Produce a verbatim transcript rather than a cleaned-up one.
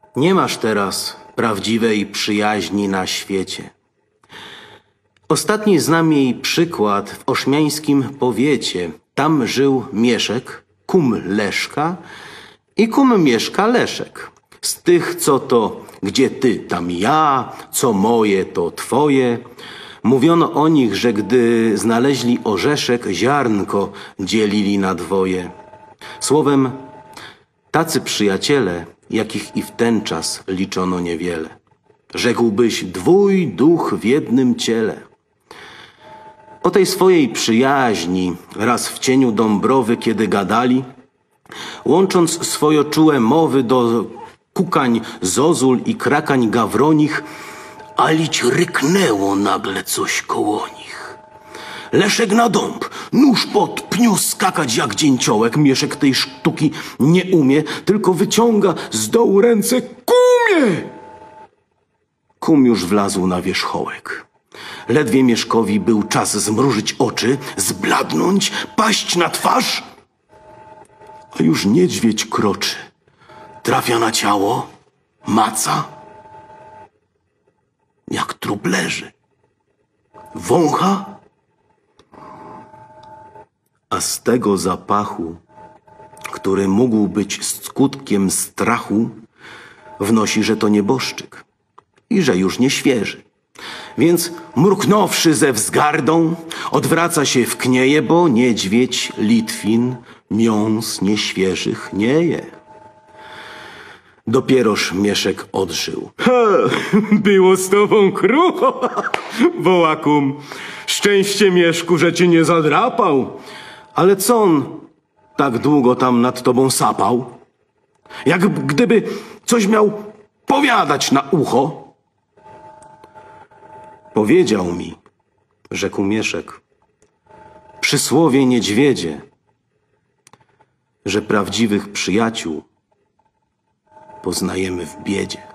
Nie masz teraz prawdziwej przyjaźni na świecie. Ostatni znam jej przykład w oszmiańskim powiecie. Tam żył Mieszek, kum Leszka i kum Mieszka Leszek. Z tych, co to, gdzie ty, tam ja, co moje, to twoje. Mówiono o nich, że gdy znaleźli orzeszek, ziarnko dzielili na dwoje. Słowem, tacy przyjaciele, jakich i w ten czas liczono niewiele. Rzekłbyś, dwój duch w jednym ciele. O tej swojej przyjaźni raz w cieniu Dąbrowy, kiedy gadali, łącząc swojoczułe mowy do kukań zozul i krakań gawronich, alić ryknęło nagle coś koło nich. Leszek na dąb, nóż pod pniu skakać jak dzięciołek. Mieszek tej sztuki nie umie, tylko wyciąga z dołu ręce. Kumie! Kum już wlazł na wierzchołek. Ledwie Mieszkowi był czas zmrużyć oczy, zbladnąć, paść na twarz, a już niedźwiedź kroczy. Trafia na ciało, maca, jak trup leży. Wącha, a z tego zapachu, który mógł być skutkiem strachu, wnosi, że to nieboszczyk i że już nie świeży. Więc mruknąwszy ze wzgardą, odwraca się w knieje, bo niedźwiedź Litwin miąs nieświeżych nie je. Dopieroż Mieszek odżył. Ha, było z tobą krucho, woła kum. Szczęście, Mieszku, że cię nie zadrapał. Ale co on tak długo tam nad tobą sapał? Jak gdyby coś miał powiadać na ucho. Powiedział mi, rzekł Mieszek, przysłowie niedźwiedzie, że prawdziwych przyjaciół poznajemy w biedzie.